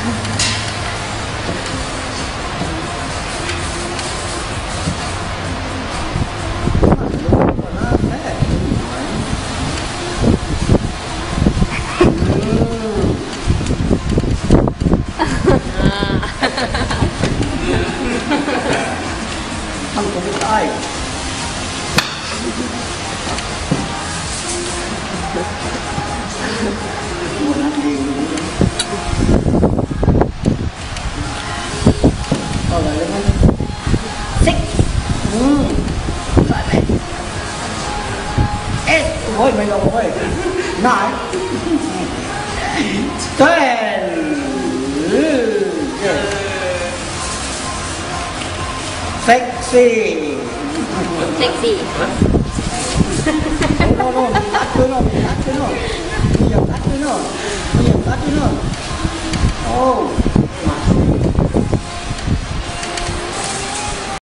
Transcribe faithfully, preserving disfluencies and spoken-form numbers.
ทำตัวไม่ได้หัวนักเลงเอาอะไรเลยมันซิกอืมใส่ไปเอ๊ะโอ้ยไม่ลงเว้ยนายเต้นเซ็กซี่เซ็กซี่โน่โน่มีรัดด้วยโน่มีรัดด้วยโน่มีอย่างรัดด้วยโน่มีอย่างรัดด้วยโน่